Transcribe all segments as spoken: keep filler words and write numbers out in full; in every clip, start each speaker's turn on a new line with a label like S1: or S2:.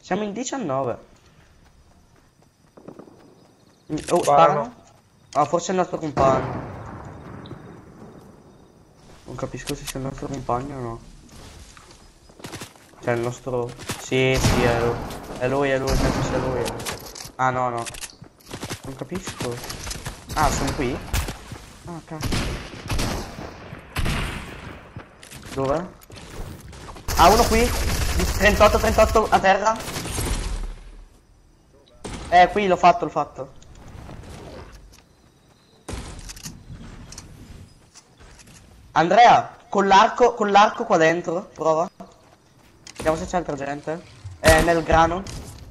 S1: Siamo in diciannove. Oh, sparano? Ah, forse è il nostro compagno. Non capisco se sia il nostro compagno o no. Cioè il nostro... Sì, sì, è lui. È lui, è lui, penso sia lui. È lui. Ah, no, no. Non capisco. Ah, sono qui? Ah, cazzo. Dove? Ah, uno qui. trentotto, trentotto a terra. Eh, qui l'ho fatto, l'ho fatto. Andrea, con l'arco, con l'arco qua dentro, prova. Vediamo se c'è altra gente. È nel grano.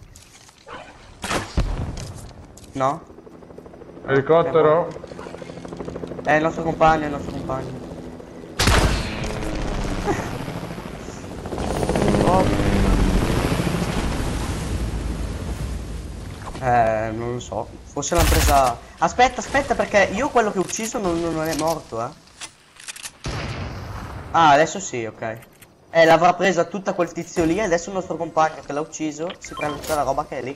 S1: No?
S2: Elicottero?
S1: È il nostro compagno, è il nostro compagno. Oh. Eh, non lo so. Forse l'hanno presa... Aspetta, aspetta, perché io quello che ho ucciso non, non è morto, eh. Ah, adesso sì, ok. Eh, l'avrà presa tutta quel tizio lì e adesso il nostro compagno che l'ha ucciso si prende tutta la roba che è lì.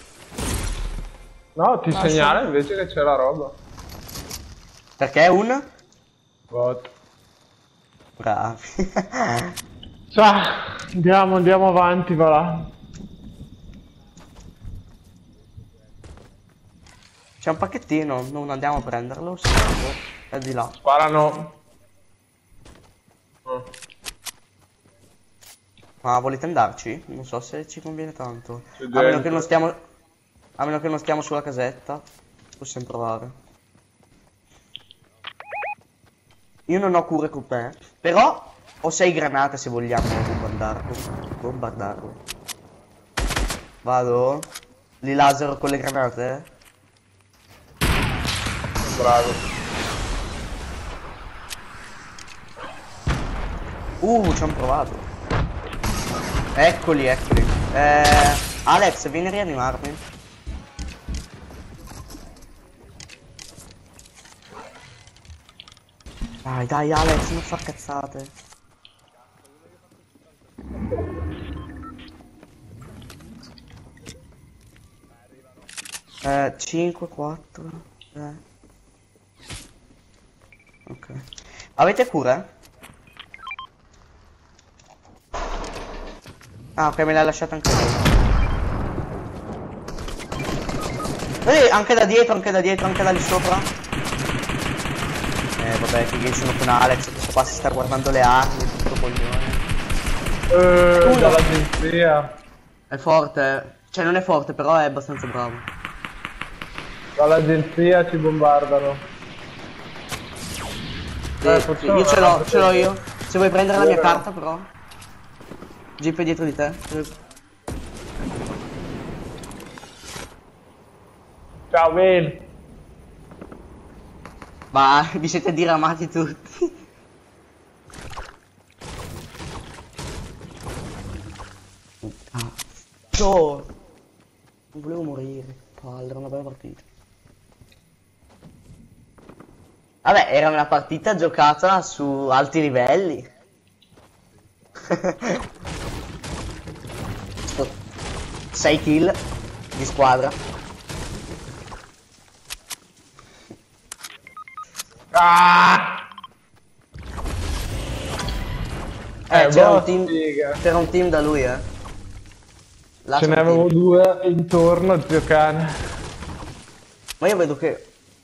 S2: No, ti
S1: Ma
S2: segnala
S1: sono...
S2: invece che c'è la roba.
S1: Perché è un...
S2: Bot.
S1: Bravi.
S2: Ciao, andiamo, andiamo avanti, va là.
S1: C'è un pacchettino, non andiamo a prenderlo, sì, è di là.
S2: Sparano.
S1: Ma volete andarci? Non so se ci conviene tanto.
S2: C'è
S1: A meno che
S2: gente.
S1: non stiamo... A meno che non stiamo sulla casetta. Possiamo provare. Io non ho cure con me. Però ho sei granate se vogliamo bombardarlo. Bombardarlo. Vado. Li laser con le granate.
S2: Bravo.
S1: Uh, ci hanno provato. Eccoli, eccoli. Eh, Alex, vieni a rianimarmi. Dai, dai, Alex, non far cazzate. Eh, cinque, quattro, tre. Ok. Avete cure? Ah, ok, me l'ha lasciata anche lei. Eh, anche da dietro, anche da dietro, anche da lì sopra. Eh, vabbè, che io sono con Alex, questo qua si sta guardando le armi, tutto coglione.
S2: Eh, dall'agenzia.
S1: È forte, cioè non è forte, però è abbastanza bravo.
S2: Dall'agenzia ci bombardano.
S1: Sì, eh, sì, io ce l'ho, ce l'ho io. Se vuoi prendere la mia carta, però. Jeep è dietro di te.
S2: Ciao, Ben.
S1: Ma vi siete diramati tutti. Cazzo! Non volevo morire. Palle, era una bella partita. Vabbè, era una partita giocata su alti livelli. sei kill di squadra.
S2: Ah!
S1: Eh,
S2: eh
S1: c'era
S2: boh,
S1: un team. C'era un team da lui, eh. Là
S2: ce ne avevo team. Due intorno, zio cane.
S1: Ma io vedo che.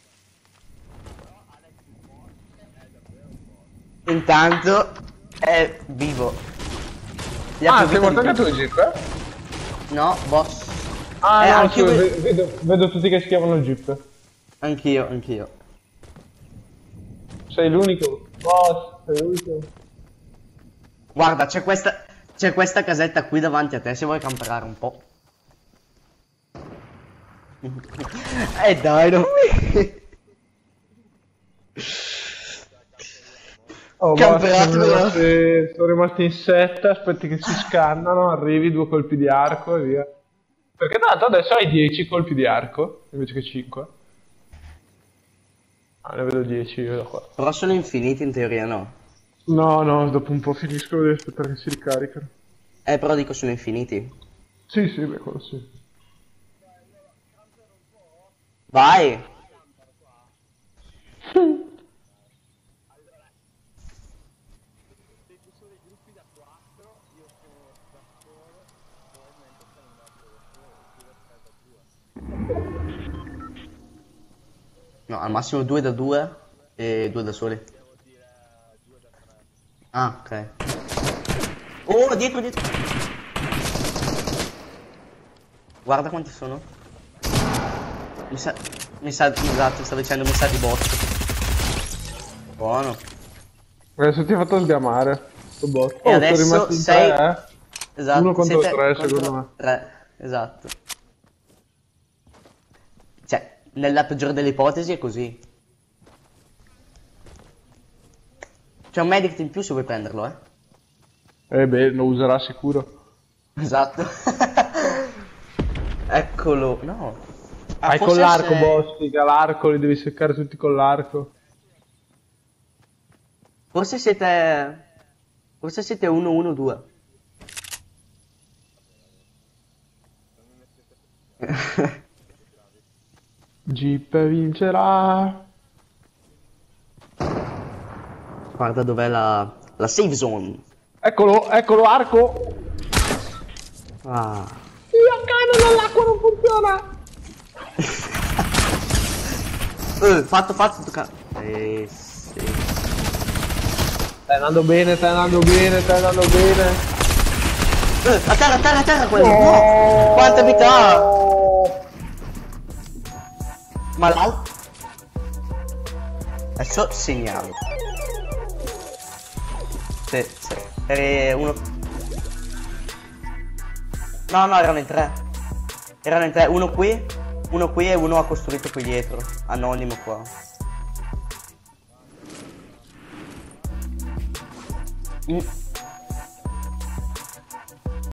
S1: Intanto è vivo.
S2: Gli ah, sei morto anche tu, Jeep? Eh?
S1: No, boss.
S2: Ah, eh, no, anche vedo, vedo, vedo tutti che si chiamano Jeep.
S1: Anch'io, anch'io.
S2: Sei l'unico. Boss, sei l'unico.
S1: Guarda, c'è questa. C'è questa casetta qui davanti a te, se vuoi camperare un po'. Eh dai, non mi...
S2: Oh, basta, sono, rimasti, sono rimasti in sette, aspetti che si scannano, arrivi, due colpi di arco e via. Perché tanto adesso hai dieci colpi di arco, invece che cinque. Ah, ne vedo dieci io da qua.
S1: Però sono infiniti in teoria, no?
S2: No, no, dopo un po' finiscono, devi aspettare che si ricaricano.
S1: Eh, però dico sono infiniti.
S2: Sì, sì, beh, quello sì.
S1: Vai. No, al massimo due da due e due da soli. Ah, ok. Oh, dietro, dietro. Guarda quanti sono. Mi sa... Mi sa... Esatto, stavo dicendo mi sa di bot. Buono.
S2: Adesso ti ha fatto sgamare. Sto bot.
S1: E
S2: Oh, sono
S1: adesso
S2: rimasti in
S1: sei...
S2: tre, eh.
S1: Esatto,
S2: Uno contro
S1: siete
S2: tre,
S1: contro
S2: secondo me.
S1: tre. Esatto. Cioè, nella peggiore delle ipotesi è così. C'è un medic in più se vuoi prenderlo, eh.
S2: Eh beh, lo userà sicuro.
S1: Esatto. Eccolo. No. Ah,
S2: Hai con
S1: forse
S2: l'arco,
S1: se-
S2: boss, figa, l'arco, li devi seccare tutti con l'arco.
S1: Forse siete... Forse siete uno uno due.
S2: Jeep vincerà.
S1: Guarda dov'è la... La safe zone.
S2: Eccolo, eccolo, arco.
S1: Ah.
S2: Io cane nell'acqua non funziona.
S1: Eh, fatto, fatto, tocca... Eh, sì.
S2: Stai andando bene, stai andando bene, stai andando bene.
S1: Eh, a terra, a terra, a terra quello. No. Quanta vita ha? Ma l'altro... Adesso segnalo. Sì, sì. Eri uno... No, no, erano in tre. Erano in tre. Uno qui, uno qui e uno ha costruito qui dietro. Anonimo qua. Mm.